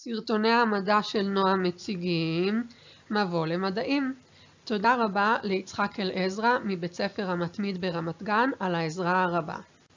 סרטוני המדע של נועה מציגים מבוא למדעים. תודה רבה ליצחק אלעזרא מבית ספר המתמיד ברמת גן על העזרה הרבה.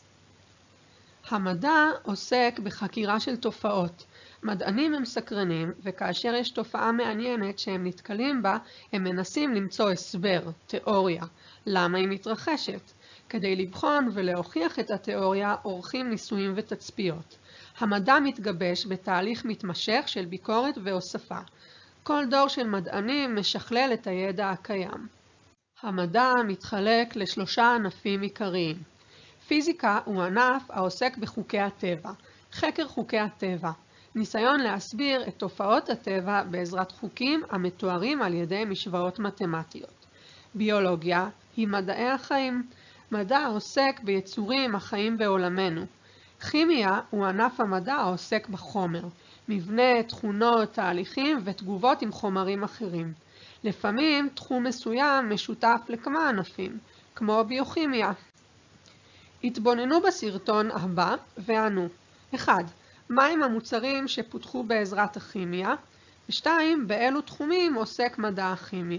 המדע עוסק בחקירה של תופעות. מדענים הם סקרנים, וכאשר יש תופעה מעניינת שהם נתקלים בה, הם מנסים למצוא הסבר, תיאוריה, למה היא מתרחשת. כדי לבחון ולהוכיח את התיאוריה, עורכים ניסויים ותצפיות. המדע מתגבש בתהליך מתמשך של ביקורת והוספה. כל דור של מדענים משכלל את הידע הקיים. המדע מתחלק לשלושה ענפים עיקריים. פיזיקה הוא ענף העוסק בחוקי הטבע. חקר חוקי הטבע. ניסיון להסביר את תופעות הטבע בעזרת חוקים המתוארים על ידי משוואות מתמטיות. ביולוגיה היא מדעי החיים. מדע העוסק ביצורים החיים בעולמנו. כימיה הוא ענף המדע העוסק בחומר. מבנה, תכונות, תהליכים ותגובות עם חומרים אחרים. לפעמים תחום מסוים משותף לכמה ענפים, כמו ביוכימיה. התבוננו בסרטון הבא וענו 1. מהם המוצרים שפותחו בעזרת הכימיה? 2. באילו תחומים עוסק מדע הכימיה?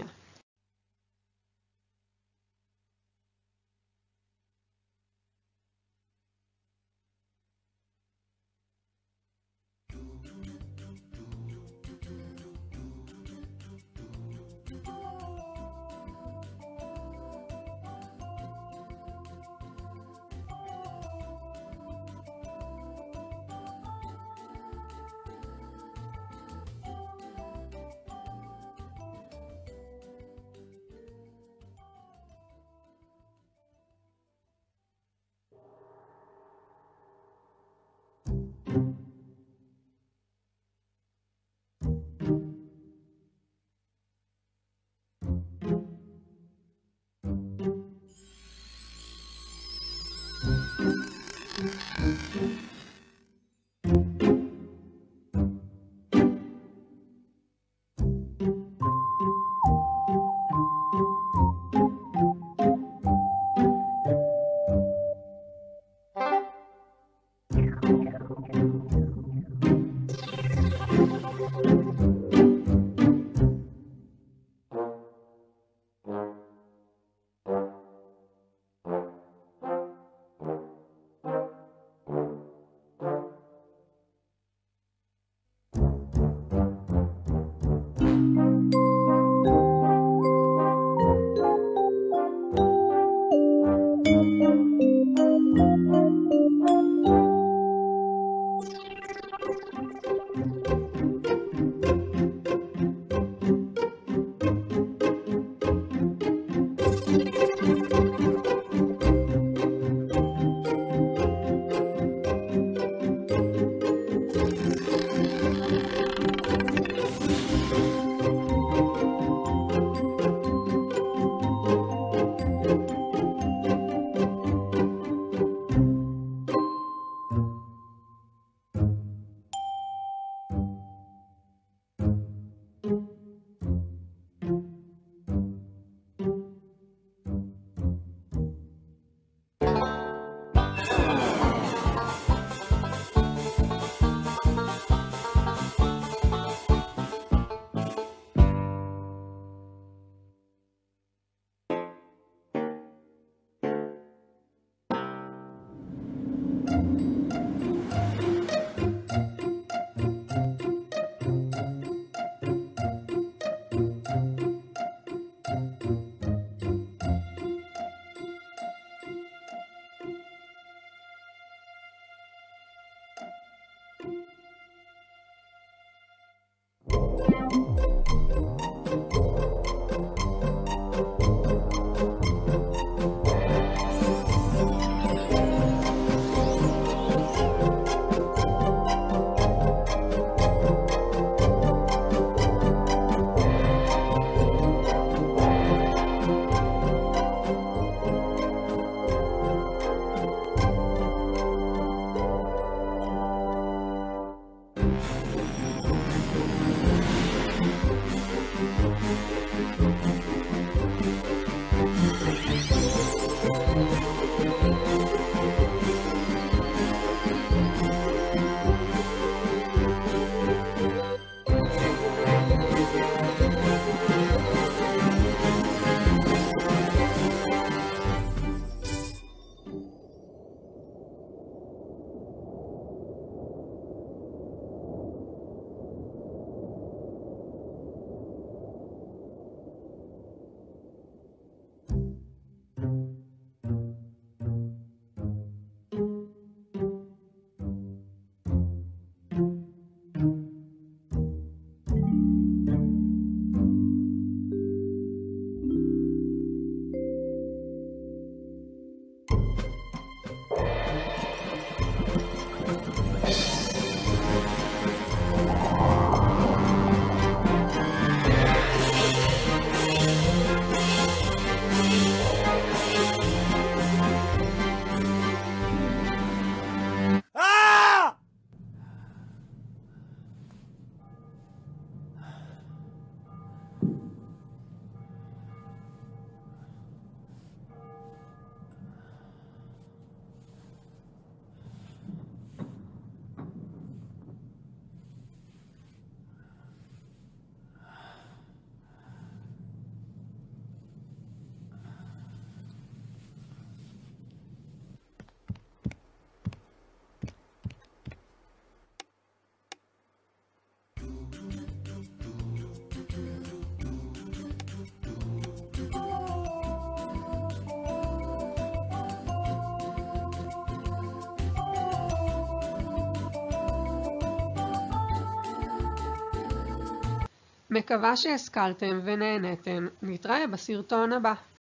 מקווה שהשכלתם ונהנתם, נתראה בסרטון הבא.